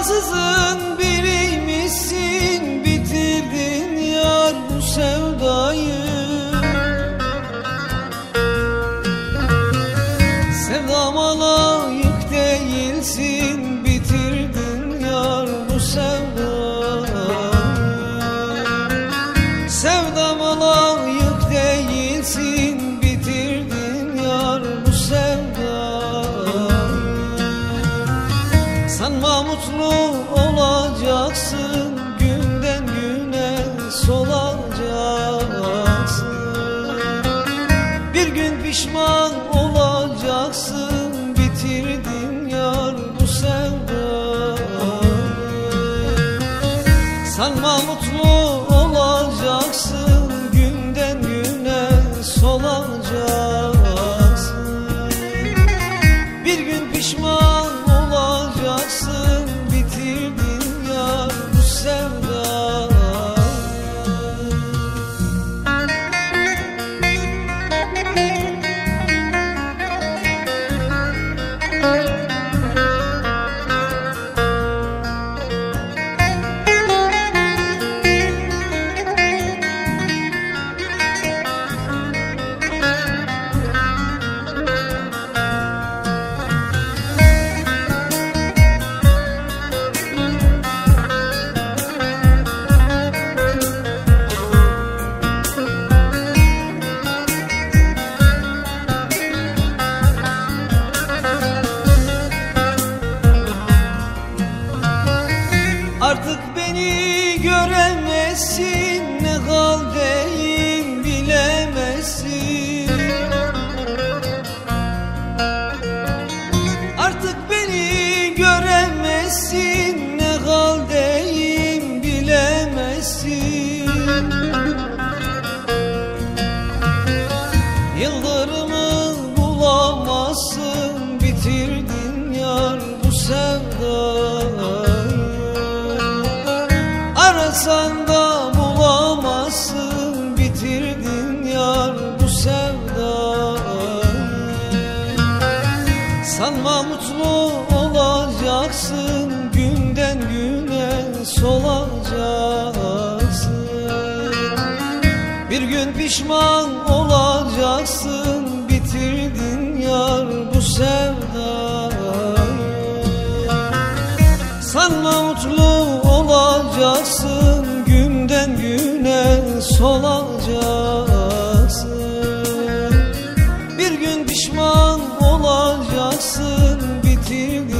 Vefasızın biriymişsin, bitirdin yar bu sevdayı. Sevdama layık değilsin, bitirdin yar bu sevdayı. Sevdama layık değilsin, bitirdin yar bu sevdayı. Sanma mutlu olacaksın, günden güne solacaksın. Bir gün pişman olacaksın, bitirdin yar bu sevdayı. Sanma mutlu olacaksın, günden güne solacaksın. Bir gün pişman olacaksın, bitirdin yar bu sevdayı. Artık beni göremezsin, ne haldeyim bilemezsin. Artık beni göremezsin, ne haldeyim bilemezsin. Yıldırımı bulamazsın, bitirdin yar bu sevdayı. Arasan da bulamazsın, bitirdin yar bu sevdayı. Sanma mutlu olacaksın, günden güne solacaksın. Bir gün pişman olacaksın, bitirdin yar bu sevdayı. Sanma mutlu olacaksın, günden güne solacaksın. Bir gün pişman olacaksın, bitirdin